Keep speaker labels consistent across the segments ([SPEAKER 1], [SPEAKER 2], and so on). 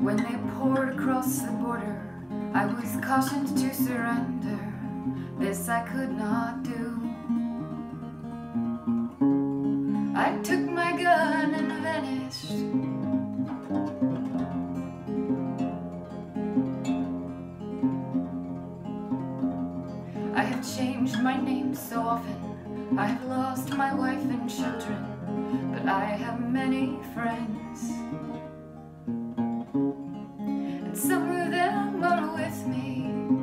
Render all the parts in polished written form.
[SPEAKER 1] When they poured across the border, I was cautioned to surrender. This I could not do. I took my gun and vanished. I have changed my name so often. I have lost my wife and children, but I have many friends. And some of them are with me.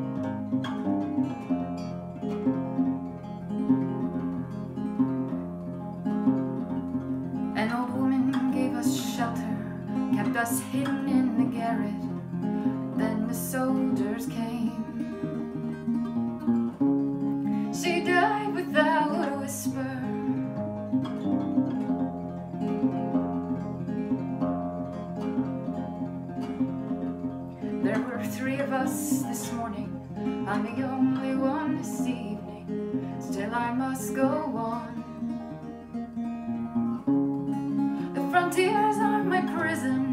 [SPEAKER 1] An old woman gave us shelter, kept us hidden in the garret. Then the soldiers came. She died without a whisper. There were 3 of us this morning. I'm the only one this evening. Still I must go on. The frontiers are my prison.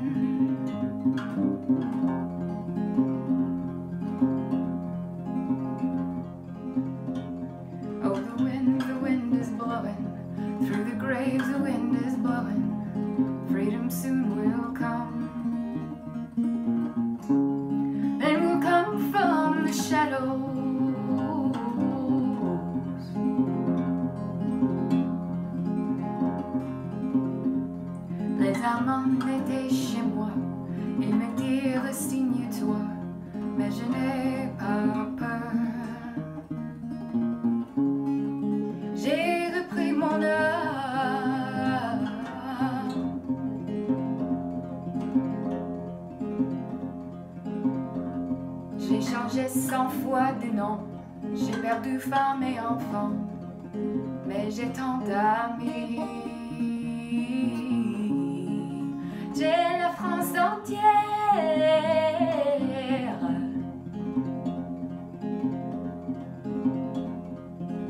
[SPEAKER 1] Oh, the wind is blowing. Through the graves the wind is blowing. Freedom soon will come. Then we'll come from the shadows. Les amants étaient chez moi. Ils me dirent resigne-toi. Mais je n'ai pas peur. J'ai repris mon âme. J'ai changé 100 fois de nom. J'ai perdu femme et enfant. Mais j'ai tant d'amis. J'ai la France entière.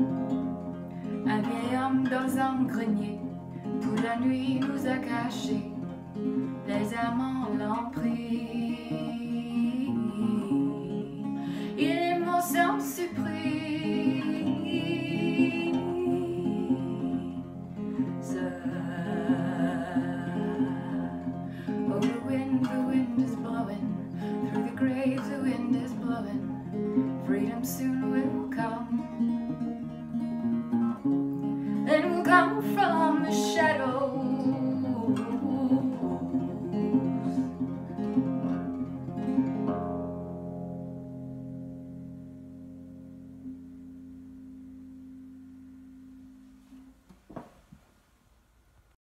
[SPEAKER 1] Un vieil homme dans un grenier, toute la nuit nous a cachés.